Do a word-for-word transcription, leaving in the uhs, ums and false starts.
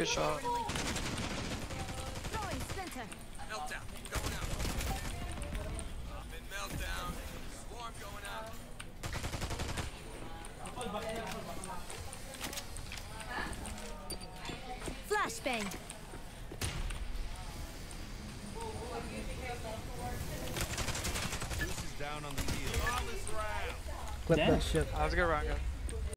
Good shot. Meltdown, going out. I'm in meltdown. Swarm going out. Flashbang. Deuce is down on the field. Flawless round. Clip Damn. that shit. That was a good round, guys.